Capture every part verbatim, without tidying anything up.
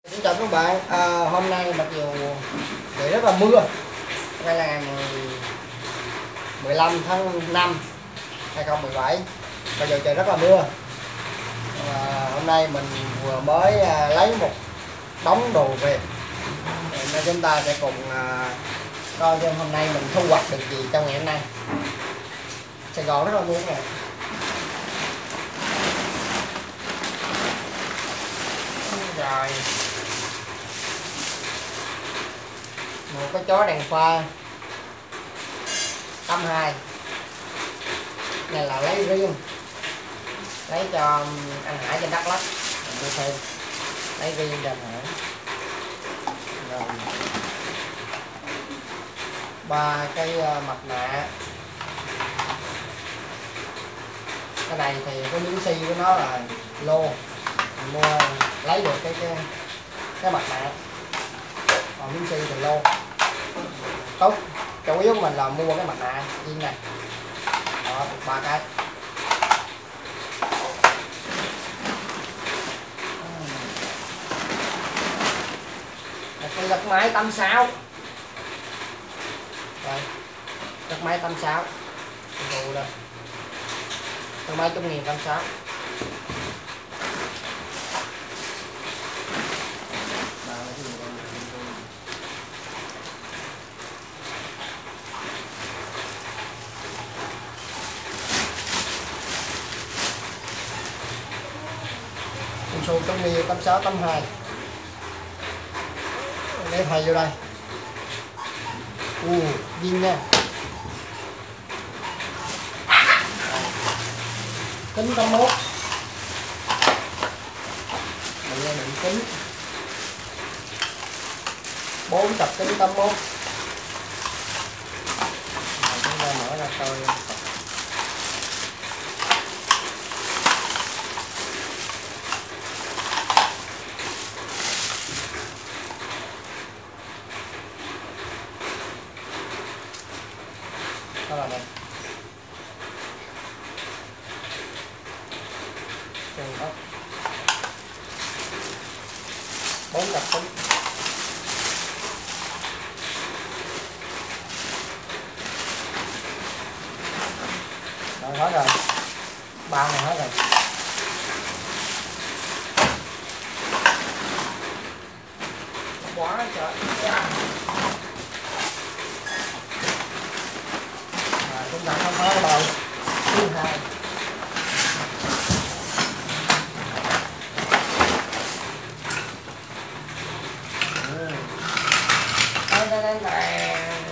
Xin chào các bạn, à, hôm nay mặc dù trời rất là mưa. Đây là ngày mười lăm tháng năm hai không một bảy. Bây giờ trời rất là mưa. à, Hôm nay mình vừa mới à, lấy một đống đồ về, nên chúng ta sẽ cùng à, coi xem hôm nay mình thu hoạch được gì trong ngày hôm nay. Sài Gòn rất là mưa nè. Rồi một cái chó đèn pha tâm hai, này là lấy riêng, lấy cho anh Hải trên Đắk Lắk, mình mua thêm, lấy riêng cho anh Hải. Rồi ba cái mặt nạ, cái này thì cái miếng xi của nó là lô, mình mua lấy được cái cái, cái mặt nạ, còn miếng xi thì lô. Tốt, chủ yếu mình là mua cái mặt nạ viên này. Đó, ba cái. Cái gật máy tám sáu. Đây, gật máy tám sáu. Đồ đây. Gật máy trăm nghìn tám sáu. Số trong nhiều tám sáu tám hai để thầy vô đây. U viên nha, kính tám mốt, mình nghe định kính bốn tập kính tám mốt. Chúng ta mở ra coi. Đó là đây. Trường ốc. Bốn cặp kính. Rồi hết rồi. Ba này hết rồi. Quá trời. Chúng ta không có đầu thứ hai. Đây đây đây đây.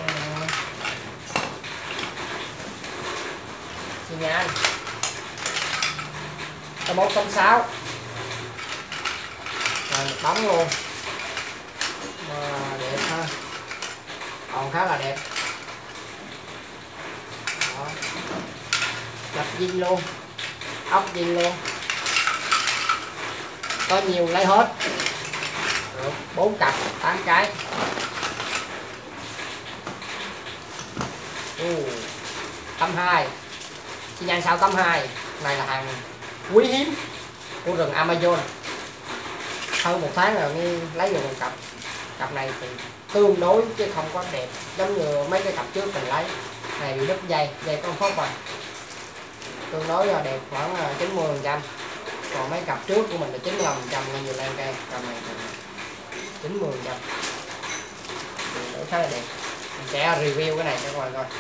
Xi nhan cái một trăm sáu, rồi một đống luôn mà đẹp ha, còn khá là đẹp. Chập zin luôn, ốc zin luôn, có nhiều lấy hết. Bốn cặp tám cái. Tâm hai, xi nhan sao tâm hai, này là hàng quý hiếm của rừng Amazon. Hơn một tháng rồi mới lấy được một cặp. Cặp này thì tương đối chứ không có đẹp giống như mấy cái cặp trước mình lấy. Này bị đứt dây, dây con phốt rồi, tương đối là đẹp khoảng chín mươi phần trăm. Còn mấy cặp trước của mình là chín mươi lăm phần trăm, nên nhiều lan cây. Cặp này chín mươi phần trăm, tương khá là đẹp. Mình sẽ review cái này cho các bạn coi.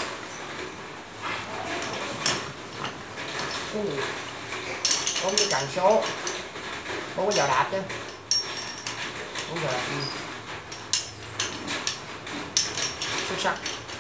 Bốn cái cần số, bốn cái giò đạp chứ, bốn giò đạp xuất sắc.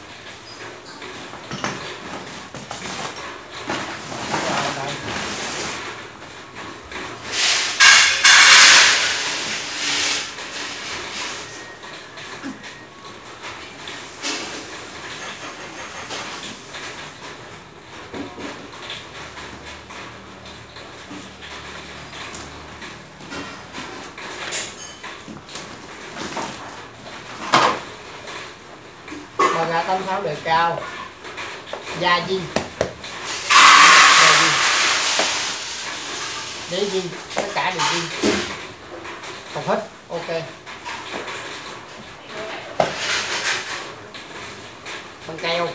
Bờ gà tám sáu đời cao, da zin, đế zin, tất cả đều zin, không hết. ok. Băng keo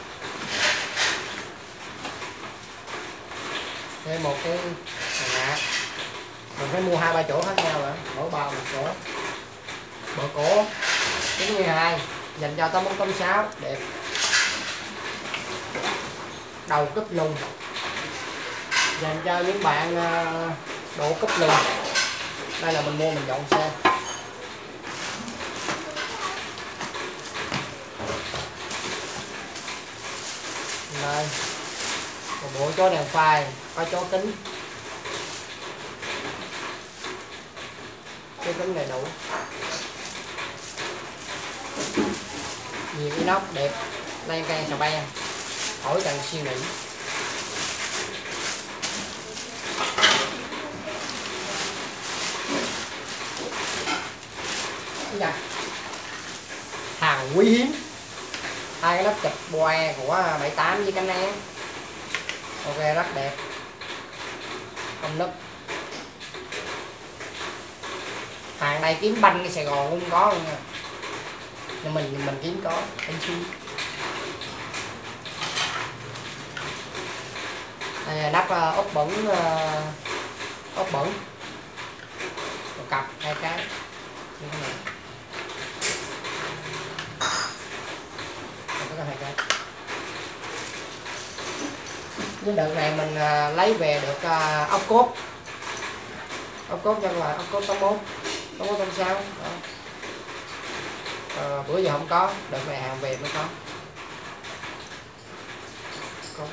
thêm một cái mặt, mình phải mua hai ba chỗ khác nhau rồi, mỗi bao một chỗ. Bờ cổ chín mươi hai dành cho tám bốn tám sáu đẹp. Đầu cúp lùng dành cho những bạn độ cúp lùng. Đây là mình mua mình dọn xe. Đây một bộ chó đèn pha, có chó kính, chó kính đầy đủ, nhiều inox đẹp, lan can xà beng, khỏi cần suy nghĩ. Dạ. Hàng quý hiếm, hai cái lớp chụp boe của bảy tám với cánh én, ok rất đẹp, không nứt. Hàng này kiếm banh cái Sài Gòn cũng có luôn nha, nhưng mình mình kiếm có bánh xui. Đây là nắp uh, ốp bẩn, uh, ốp bẩn một cặp hai cái như thế này. Có hai cái. Với đợt này mình uh, lấy về được uh, ốc cốt, ốc cốt cho là ốc cốt tám mốt tám mốt tám sáu. Uh, bữa giờ không có, đợt này hàng về mới có. Có.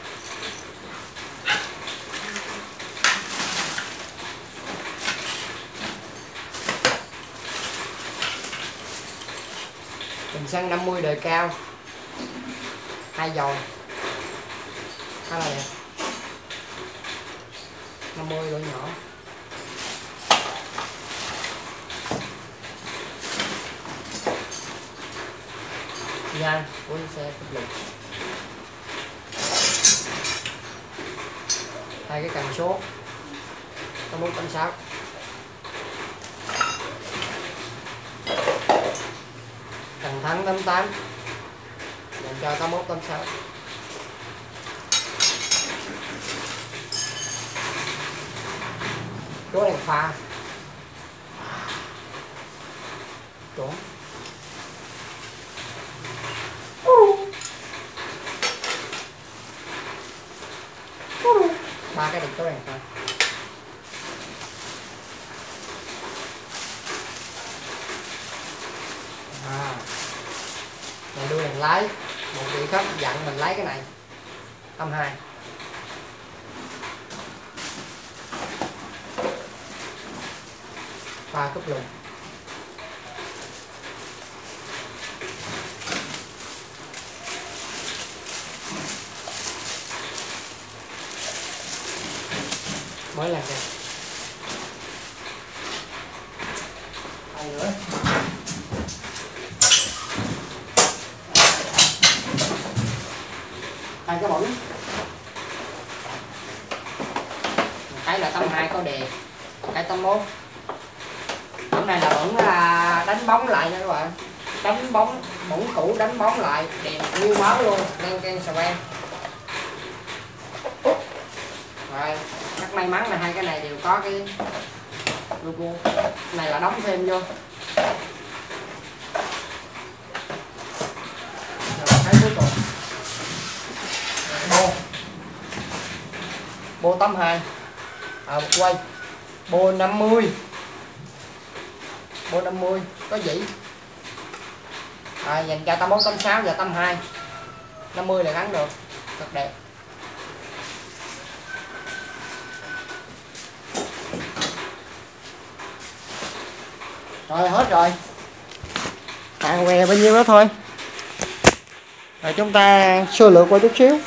Bình xăng năm mươi đời cao, hai dầu khá là đẹp, năm mươi lỗ nhỏ. Nhanh của xe cấp lực, hai cái cần số tám bốn tám sáu. Cần thắng tám tám dành cho tám mốt tám sáu. Chỗ đèn pha chỗ ba cái đèn chỗ đèn pha. À, này đưa đèn lái, một vị khách dặn mình lấy cái này âm hai. Pha cúp lùng. Mới làm kìa. Hai nữa. Hai cái bẩn. Cái là tám hai có đề, cái tám mốt. Hôm nay là vẫn là đánh bóng lại nha các bạn, đánh bóng bóng cũ đánh bóng lại đẹp như máu luôn, lên can xà beng. Rồi rất may mắn là hai cái này đều có cái logo, cái này là đóng thêm vô. Rồi cái cuối cùng bô bô tám hai à, một quay bô năm mươi, bô năm mươi có dĩ à, dành cho tám mốt tám sáu và tám hai. Năm mươi là gắn được rất đẹp. Rồi hết rồi, hàng què bao nhiêu đó thôi. Rồi chúng ta sơ lược qua chút xíu.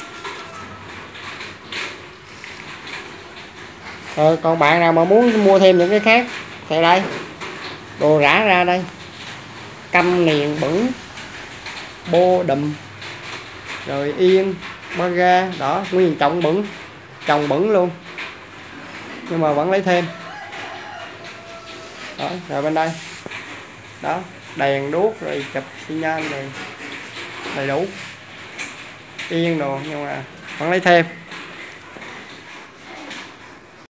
Rồi còn bạn nào mà muốn mua thêm những cái khác thì đây, đồ rã ra đây, căm niền bẩn, bô đùm, rồi yên, ba ga đó, nguyên trọng bẩn, chồng bẩn luôn, nhưng mà vẫn lấy thêm. Đó, rồi bên đây đó, đèn đuốc rồi chụp xi nhan này đầy đủ yên đồ, nhưng mà vẫn lấy thêm.